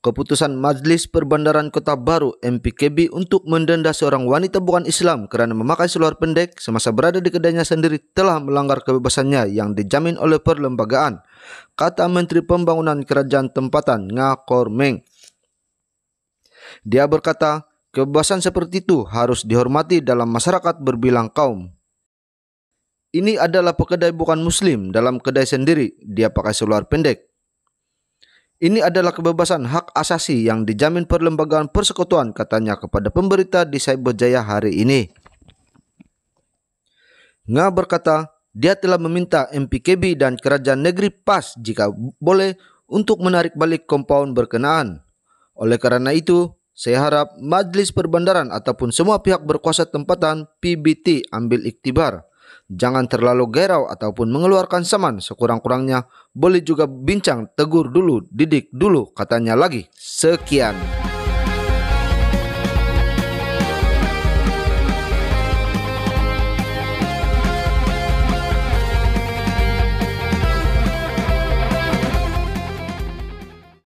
Keputusan Majelis Perbandaran Kota Baru (MPKB) untuk mendenda seorang wanita bukan Islam kerana memakai seluar pendek semasa berada di kedainya sendiri telah melanggar kebebasannya yang dijamin oleh perlembagaan, kata Menteri Pembangunan Kerajaan Tempatan Ngakor Meng. Dia berkata, kebebasan seperti itu harus dihormati dalam masyarakat berbilang kaum. Ini adalah pekedai bukan Muslim, dalam kedai sendiri dia pakai seluar pendek. Ini adalah kebebasan hak asasi yang dijamin Perlembagaan Persekutuan, katanya kepada pemberita di Cyberjaya hari ini. Nga berkata, dia telah meminta MPKB dan Kerajaan Negeri PAS jika boleh untuk menarik balik kompaun berkenaan. Oleh kerana itu, saya harap Majlis Perbandaran ataupun semua pihak berkuasa tempatan PBT ambil iktibar. Jangan terlalu gerau ataupun mengeluarkan saman, sekurang-kurangnya boleh juga bincang, tegur dulu, didik dulu, katanya lagi. Sekian.